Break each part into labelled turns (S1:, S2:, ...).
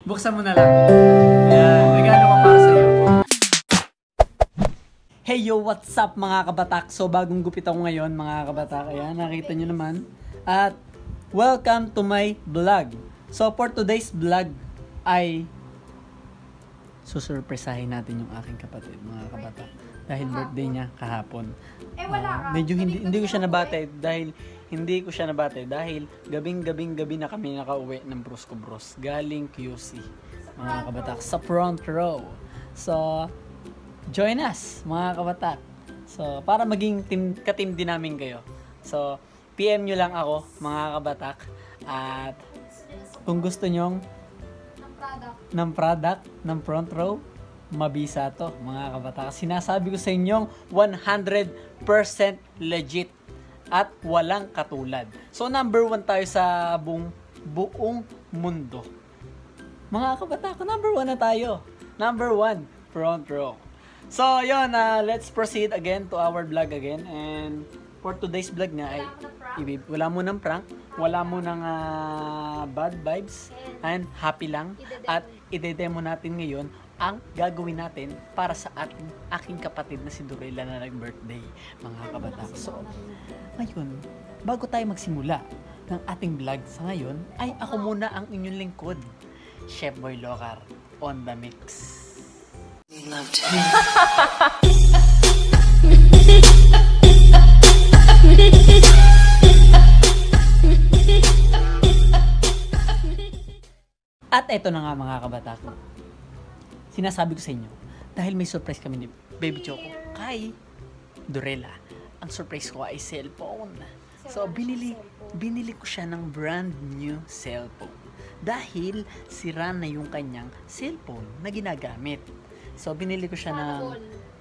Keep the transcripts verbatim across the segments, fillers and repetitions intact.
S1: Buksan mo na lang. Ayan, regalo ko para sa'yo. Hey yo, what's up mga kabatak? So bagong gupit ako ngayon mga kabatak. Ayan, nakita nyo naman. At welcome to my vlog. So for today's vlog ay susurpresahin natin yung aking kapatid mga kabatak. Dahil birthday niya kahapon. Uh, medyo hindi, hindi ko siya nabate dahil hindi ko siya nabate dahil gabing-gabing gabi na kami nakauwi ng Brusco Bros galing Q C mga kabatak sa front row. So join us mga kabatak. So para maging team, ka-team din namin kayo. So P M nyo lang ako mga kabatak at kung gusto nyong
S2: ng product
S1: ng product ng front row, mabisa to mga kabatak. Sinasabi ko sa inyong one hundred percent legit at walang katulad. So number one tayo sa buong, buong mundo. Mga kabatak, number one na tayo. Number one, front row. So yun, uh, let's proceed again to our vlog again. And for today's vlog nga ay ibig, wala mo ng prank, wala mo ng uh, bad vibes, and happy lang. At ide-demo natin ngayon ang gagawin natin para sa ating aking kapatid na si Dorella na nag-birthday, mga kabatak. So, ngayon, bago tayo magsimula ng ating vlog sa ngayon, ay ako muna ang inyong lingkod, Chef Boy Locar, on the mix. We love to At eto na nga mga kabatak. Sinasabi ko sa inyo, dahil may surprise kami ni Baby Choco kay Dorella. Ang surprise ko ay cellphone. So, binili, binili ko siya ng brand new cellphone. Dahil sira na yung kanyang cellphone na ginagamit. So, binili ko siya ng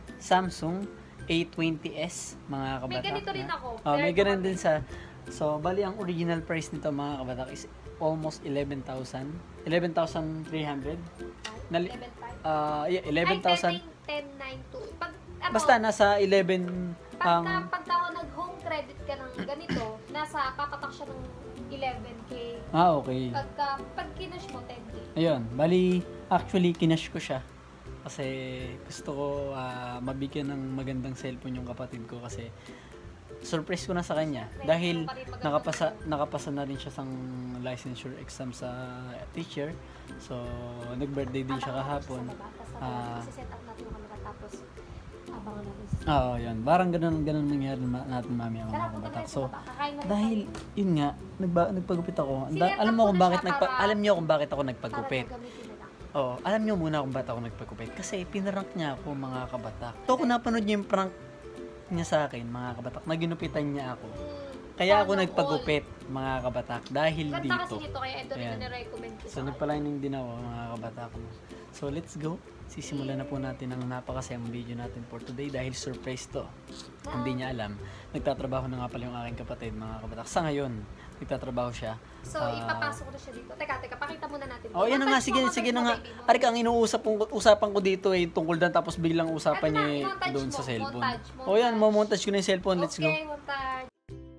S1: Samsung A twenty S, mga kabatak.
S2: May ganito rin ako.
S1: Oh, may ganun din sa... So, bali ang original price nito mga kabatak is almost eleven thousand. eleven thousand three hundred. Nali- uh, yeah, eleven thousand.
S2: ten nine two. Pag, ano,
S1: basta nasa eleven
S2: pagka,
S1: ang...
S2: pagka nag-home credit ka ng ganito, nasa papatak siya ng eleven K.
S1: Ah, okay.
S2: Pagka, pag kinash mo, ten K.
S1: Ayun, bali, actually, kinash ko siya. Kasi gusto ko uh, mabigyan ng magandang cellphone yung kapatid ko kasi surprise ko na sa kanya dahil nakapasa nakapasa na rin siya sa licensure exam sa teacher. So nag-birthday din siya kahapon. Ah,
S2: set up natin yung camera tapos abangan natin.
S1: Oo, yun. Parang ganun ganun mangyari natin mamaya mga kabatak. So dahil yun nga, nagba, nagpagupit ako. Da, alam mo kung bakit nagpa, alam niyo kung bakit ako nagpagupit. Oh, alam niyo muna kung bakit ako nagpagupit kasi pinarank niya ako mga kabatak. To kung napanood niyo yung prank niya sa akin, mga kabatak, na ginupitan niya ako. Kaya ako nagpagupit, mga kabatak, dahil
S2: ganda
S1: dito.
S2: Ganda kasi dito, kaya ito rin na recommend ko.
S1: So, nagpalining din ako, mga kabatak. So, let's go. Sisimulan na po natin ang napakasayang video natin for today dahil surprise to. Hindi niya alam. Nagtatrabaho na nga pala yung aking kapatid, mga kabatak. Sa ngayon, nagtatrabaho siya.
S2: So, uh, ipapasok ko na siya dito. Teka, teka, pakita muna natin.
S1: Oh, yan na nga. Sige, sige na nga. Ari ka, ang inuusap usapan ko dito eh, tungkol dan tapos biglang usapan niya eh, doon sa cellphone. Montage, montage. Oh, yan, mamontage ko na yung cellphone. Let's go.
S2: Okay, montage.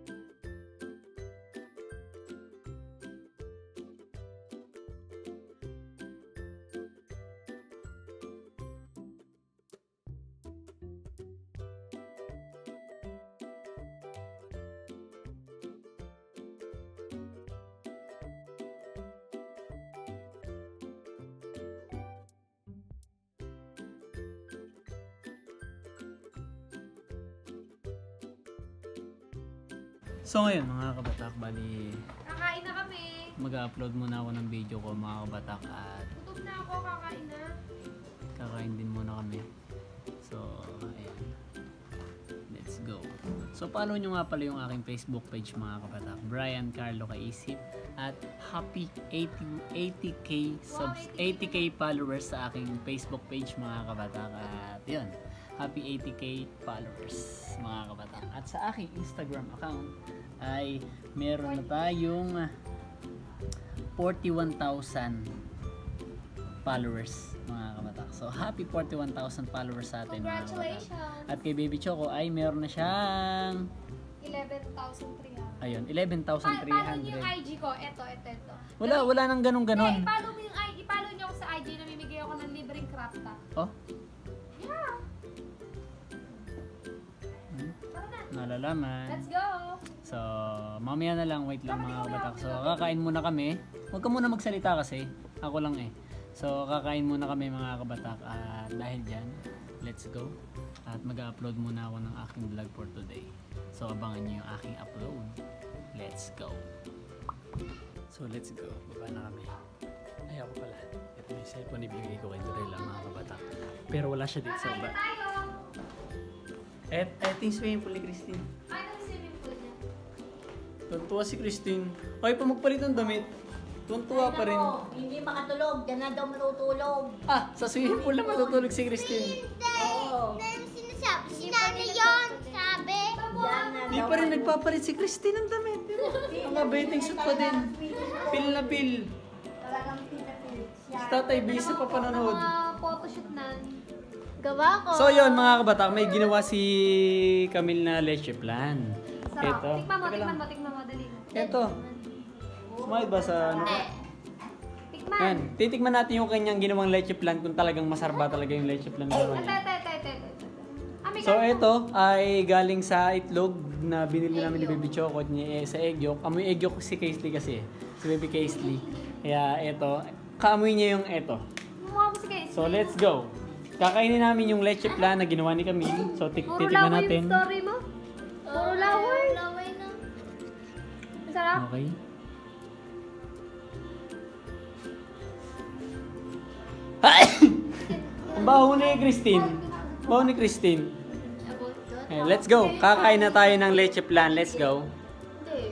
S1: So ngayon mga kabatak, bali
S2: kakain na kami.
S1: Mag-upload muna ako ng video ko mga kabatak at
S2: gutom na ako, kakain na.
S1: Kakain din muna kami. So ayan, let's go. So follow nyo nga pala yung aking Facebook page mga kabatak, Brian Carlo Kaisip, at happy eighty K subs, eighty K followers sa aking Facebook page mga kabatak. At yun, happy eighty K followers mga kabatak. At sa aking Instagram account ay meron na tayong forty-one thousand followers mga kabatak. So happy forty-one thousand followers sa atin mga kabatak. At kay Baby Choco ay meron na siyang
S2: eleven thousand three hundred.
S1: Ayun, eleven thousand three hundred.
S2: Follow niyo yung I G ko. Eto, eto, eto.
S1: Wala, wala nang ganun-ganon.
S2: Eh, follow mo yung I G. Follow niyo pasta.
S1: Oh,
S2: Yeah.
S1: hmm,
S2: Tara na.
S1: nalalaman.
S2: Let's go.
S1: So, mamaya na lang, wait lang mga kabatak. So, kakain muna kami. Huwag ka muna magsalita kasi. Ako lang eh. So, kakain muna kami mga kabatak. At dahil dyan, let's go. At mag-upload muna ako ng aking vlog for today. So, abangan nyo yung aking upload. Let's go. So, let's go. Baba na kami. Ay, ako pala. Ito yung cellphone ibigay ko kay Dorella mga kabatak. Pero wala siya dito sa baba.
S2: Tayo.
S1: Et, eto yung swimming pool ni Christine.
S2: Ay, ito yung swimming pool niya.
S1: Tuntua si Christine. Ay, pa magpalit ng damit. Tuntua pa rin.
S3: Ako, hindi makatulog. Diyan na daw matutulog.
S1: Ah, sa swimming pool na matutulog si Christine.
S3: Oo.
S4: Sinasabi, sinabi yun, sabi.
S3: Diyan na
S1: Di
S3: daw
S1: pa rin nagpapalit si Christine ng damit. Mga bathing suit pa din. Pil na pil.
S3: Talagang pinapil siya.
S1: Si Tatay busy pa panonood.
S2: Mga photoshoot na.
S4: Gawa ko.
S1: So yun mga kabatak, may ginawa si Camille na leche plan.
S2: Sarap.
S1: Ito.
S2: Tikman mo,
S1: Teka lang.
S2: tikman mo, tikman mo. Dali.
S1: Ito. Sumahid ba sa ano?
S2: Tikman.
S1: Yan. Titikman natin yung kanyang ginawang leche plan kung talagang masarap ba talaga yung leche plan na ginawa
S2: Ito,
S1: niya.
S2: ito, ito, ito, ito. Ah, may
S1: So
S2: ganito.
S1: ito ay galing sa itlog na binili namin ni Baby Choco niya eh, sa egg yolk. Amoy egg yolk si Kaisley kasi. Si Baby Kaisley. Kaya ito, kaamoy niya yung ito.
S2: Mukha mo si Kaisley.
S1: So let's go. Kakainin namin yung leche plan na ginawa ni Camille. So tik
S2: Puro
S1: titikman
S2: laway
S1: natin.
S2: yung story mo. Puro laway.
S4: Laway na.
S2: Ang sarap.
S1: Okay. Ay! Ang baho ni Christine. Baho ni Christine. Eh, let's go. Kakain na tayo ng leche plan. Let's go.
S2: Hindi.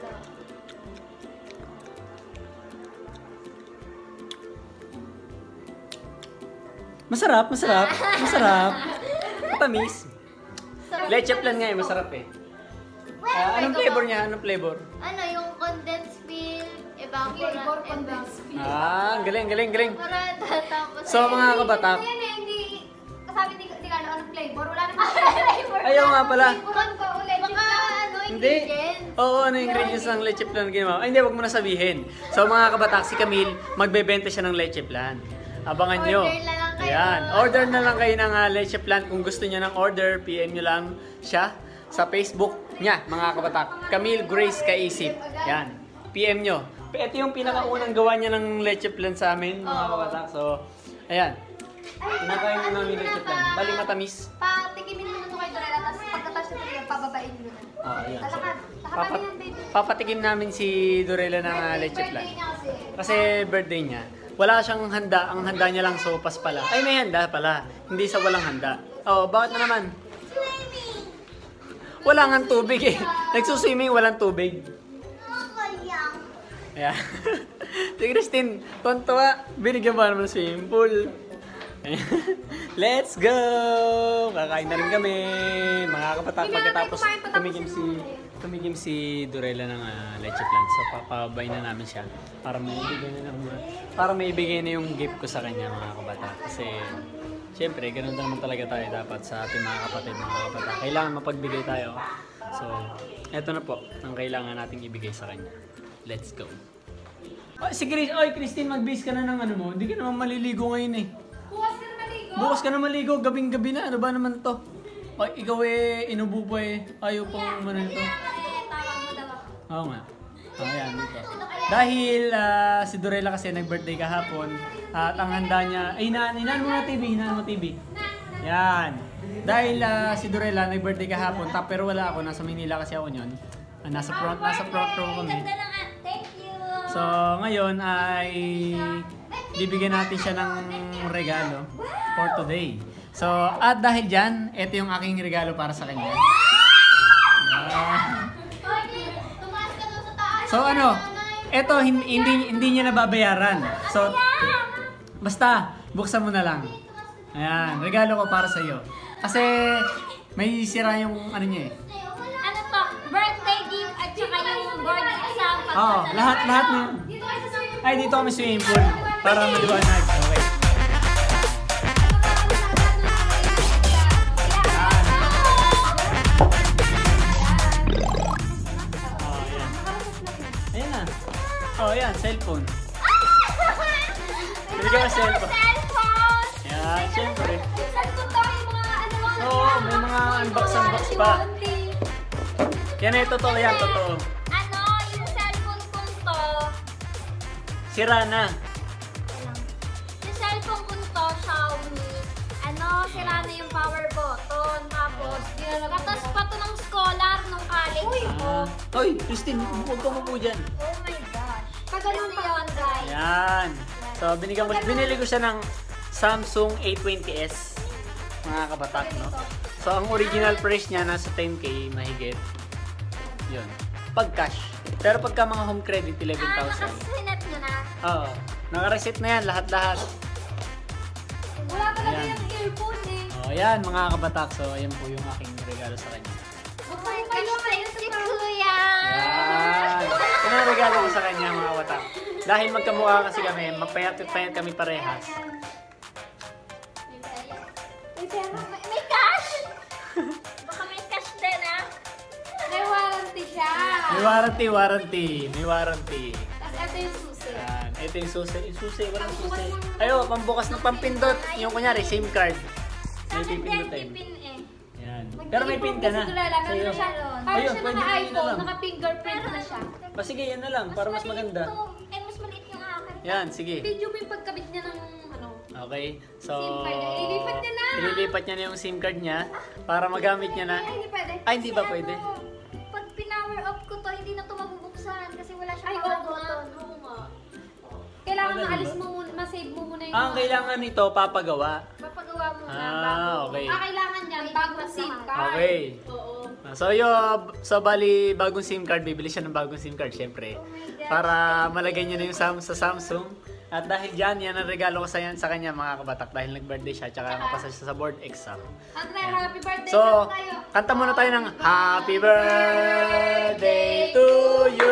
S1: Masarap, masarap, masarap. Matamis. Leche plan nga eh, masarap eh. Ah, anong flavor niya? Anong flavor?
S4: Ano, yung condensed milk,
S2: Flavor
S4: evaporate,
S2: condensed milk.
S1: Ah, galing, galing, galing.
S4: evaporate, tapos
S1: So mga kabatak,
S2: Hindi, hindi, hindi. Kasabi ni ni Carlo, anong flavor? Wala namang flavor.
S1: ayaw nga pala.
S2: Flavorant ko ulit.
S4: baka ano,
S1: Hindi.
S4: ingredients.
S1: Oo, ano yung ingredients ng leche plan na ginawa? Ay, hindi, wag mo na sabihin. So mga kabatak, si Camille, magbebenta siya ng leche plan. Abangan nyo.
S4: Order na lang kayo.
S1: Ayan, order na lang kayo ng uh, leche plan. Kung gusto niya ng order, P M nyo lang siya sa Facebook niya, mga kabatak. Camille Grace Kaisip. Yan, P M nyo. Ito yung pinakaunang gawa niya ng leche plan sa amin, mga kabatak. So, ayan. Pinakain mo namin leche plan. Bali matamis.
S2: Patikimin mo na ito kay Dorella, tapos pagkatapos na ito, pababain mo na.
S1: Oh, ayan. So,
S2: Talakad. Talakad
S1: papat
S2: yan, baby.
S1: papatikim namin si Dorella ng uh, leche plan.
S2: Birthday niya kasi.
S1: Kasi birthday niya. Wala siyang handa. Ang handa niya lang sopas pala. Ay, may handa pala. Hindi sa walang handa. Oh, bakit na naman? Wala nga tubig eh. Nagsuswimming, walang tubig. Ayan. Si Christine, tontuwa. Binigyan ba naman ng swimming pool? Ayan. Let's go! Kakain na rin kami. Mga kapatak, pagkatapos tumigim si tumigim si Dorella ng uh, leche plan. So, papabay na namin siya para may ibigay na ng, para may ibigay na yung gift ko sa kanya, mga kabatak. Kasi, syempre, ganun naman talaga tayo dapat sa ating mga kapatid, mga kabatak. Kailangan mapagbigay tayo. So, eto na po ang kailangan nating ibigay sa kanya. Let's go. Oh, si Chris, oy, Christine, mag-base ka na ng ano mo. Hindi ka naman maliligo ngayon eh.
S2: Bukas ka na maligo.
S1: Bukas ka na maligo, gabing-gabi na. Ano ba naman to? Ay, ikaw eh, inubo pa eh. Ayaw pang umano nito.
S2: Tawag mo daw ako.
S1: Oo nga. Oh, ayan, dito. Dahil ah, si Dorella kasi nag-birthday kahapon at ang handa niya, ay, hinaan, hinaan mo na T V, hinaan mo T V. Yan. Dahil ah, si Dorella nag-birthday kahapon, tap, pero wala ako, nasa Manila kasi ako yun. Ah, nasa front, nasa front row kami.
S4: Ganda lang, ah. Thank you.
S1: So, ngayon ay bibigyan natin siya ng regalo for today. So, at dahil dyan, ito yung aking regalo para sa kanya. Yeah.
S4: Tumaas ka doon sa taas.
S1: So, ano, ito hindi, hindi, hindi niya nababayaran. So, basta, buksan mo na lang. Ayan, regalo ko para sa iyo. Kasi, may sira yung ano niya eh.
S4: Ano to? Birthday gift at saka yung board exam.
S1: Oo, lahat, lahat na yun.
S2: Dito kayo sa swimming
S1: Ay, dito kami swimming pool. Para maliwanag. Okay. Oh, ayan. Ayan na. Oh, ayan, cellphone. Bili ka ba cellphone?
S4: Cellphone!
S1: Ayan. Ah, syempre.
S2: Saan ko to yung mga ano mga
S1: Oo, may mga unbox-unbox pa. Yan eh, totoo yan, totoo.
S4: Ano, yung cellphone kong to,
S1: Sira na.
S4: yung cellphone kong to, Xiaomi, ano, sira na yung power button. Tapos, katas pa to ng scholar nung college ko.
S1: Ah. Oy, Christine, huwag ka mabuo dyan.
S4: Oh my gosh.
S2: Kaganon
S4: Kasi
S2: pa.
S4: yun, guys.
S1: Yan. So, binigyan ko, binili ko siya ng Samsung A twenty S. Mga kabatak, no? So, ang original price niya nasa ten K mahigit. Yun. Pag cash. Pero pagka mga home credit, eleven
S4: Ah,
S1: thousand.
S4: nakasinet nyo na.
S1: Oo. Naka-reset na yan, lahat-lahat.
S2: Wala talaga
S1: Ayan.
S2: yung earphone eh.
S1: Oh, yan, mga kabatak. So, ayan po yung aking regalo sa kanya.
S4: Oh my gosh, thanks si Kuya.
S1: Yan. Yan ang regalo ko sa kanya, mga kabatak. Dahil magkamukha kasi kami, mapayat-payat kami parehas.
S2: May pera.
S4: May, may cash! Baka may cash din, ah.
S2: May warranty siya.
S1: May warranty, warranty. May warranty.
S2: Tapos ito yung susi.
S1: Yan. Ito yung susi. Yung susi, walang susi. Ayo, pambukas ng pampindot. Yung kunyari, SIM card. May
S4: Sa akin din,
S1: pipindutin.
S4: pipin eh.
S1: Yan. Pero may pin ka na.
S2: Sigurala, meron
S1: Sa'yo.
S2: na siya.
S4: Ayun,
S2: Parang
S1: pwede
S2: siya
S1: na yun na
S2: naka-iPhone,
S1: lang.
S2: naka-fingerprint na siya.
S1: O sige, yan na lang. Para mas
S4: maliit
S1: maganda.
S4: to. Eh, mas maliit yung akin.
S1: Yan, sige.
S2: Video mo yung pagkabit niya ng ano.
S1: Okay. So,
S2: SIM card. Ililipat niya na.
S1: ililipat niya na yung SIM card niya para magamit niya na.
S2: Ay, hindi pwede.
S1: Ay, hindi ba
S4: Kasi
S1: pwede?
S4: ano, pag pinower up ko to, hindi na to mabubuksan kasi wala siyang
S2: Ay,
S4: power
S2: oo nga.
S4: button.
S2: Oo nga. Kailangan
S1: Ano,
S2: maalis
S1: diba?
S2: mo muna, masave mo muna yung
S1: Ah, ang
S2: mga-
S1: kailangan nito, papagawa.
S2: Papagawa mo na
S1: Ah,
S2: bago.
S1: okay.
S2: Ah, kailangan yan, bagong SIM card.
S1: Okay.
S2: Oo.
S1: Ah, So, yo, so bali, bagong SIM card, bibili siya ng bagong SIM card, syempre.
S4: Oh my gosh.
S1: Para malagay niya na yung Sam sa Samsung. At dahil dyan, yan ang regalo ko sa, yan, sa kanya, mga kabatak. Dahil nag-birthday siya, tsaka napasa siya sa board exam.
S2: Andre, happy birthday
S1: So,
S2: sa tayo.
S1: kanta muna tayo ng Happy birthday to you.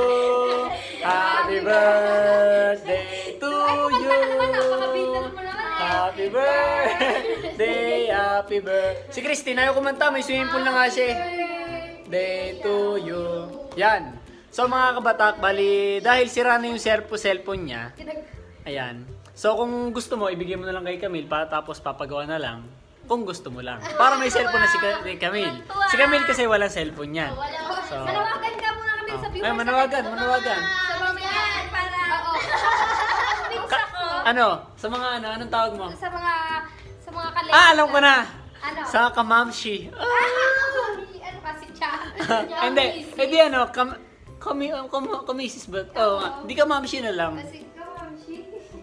S1: Happy birthday to you.
S2: Napakabitan mo naman eh.
S1: Happy birthday, happy birthday. Si Christine, ayaw kumanta. May swimming pool na nga siya eh. Day to you. Yan. So mga kabatak, bali, dahil sira na yung cellphone, cellphone niya, ayan. So kung gusto mo, ibigay mo na lang kay Camille, pa, tapos papagawa na lang. Kung gusto mo lang. Para may cellphone na si Ka- ni Camille. Si Camille kasi walang cellphone yan. So,
S2: Manawagan ka muna kami sa viewers.
S1: ay, manawagan, manawagan.
S2: Sa mamaya, para... Oo.
S1: Ka- ano? Sa mga ano? Anong tawag mo?
S2: Sa mga... Sa mga kalenda.
S1: Ah, alam ko na!
S2: Ano?
S1: Sa kamamshi. Ah.
S2: Ano kasi siya?
S1: Hindi, hindi ano, kam, kami, kam, kamisis ba? Oo nga, di kamamshi na lang.
S2: Kasi kamamshi.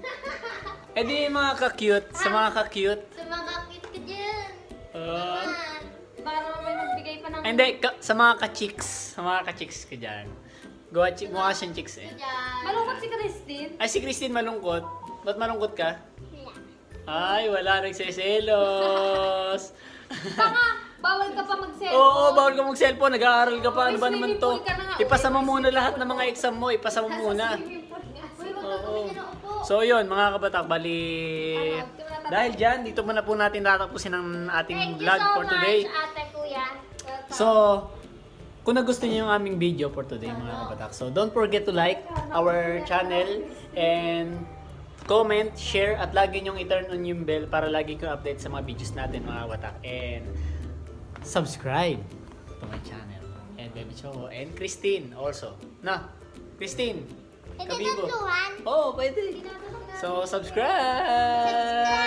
S1: Eh di mga ka-cute, sa mga ka-cute.
S4: Sa mga cute ka dyan.
S1: Ah.
S4: Man.
S2: Baka naman may magbigay pa ng...
S1: Ay, hindi, ka- sa mga ka-chicks. Sa mga ka-chicks ka dyan. Gawa, chi- mukha siyang chicks eh.
S4: Dyan.
S2: Malungkot si Christine.
S1: Ay, si Christine malungkot. Ba't malungkot ka?
S4: Wala.
S1: Ay, wala nagsiselos.
S2: Baka, bawal ka pa mag-cellphone.
S1: Oo, bawal ka mag-cellphone. Nag-aaral ka pa. Ano ba
S2: May
S1: naman
S2: swimming
S1: to?
S2: pool ka na nga.
S1: Ipasa mo muna lahat ng mga exam mo. Ipasa mo muna.
S2: Swimming pool nga.
S4: Uy, wag
S1: Oo.
S4: ka na upo.
S1: So yun, mga kabatak, bali...
S2: Ano, di mo natatapos?
S1: Dahil dyan, dito muna po natin tatapusin ang ating
S4: Thank you
S1: vlog
S4: so
S1: for today.
S4: much, ate kuya.
S1: So, kung nagustuhan niyo yung aming video for today, mga kabatak, so don't forget to like our channel and comment, share, at lagi niyong i-turn on yung bell para lagi kong update sa mga videos natin, mga kabatak. And subscribe to my channel. And Baby Choco. And Christine also. Na, Christine.
S4: Hindi
S1: Kabibo.
S4: tatluhan.
S1: Oo, oh, pwede. So, subscribe!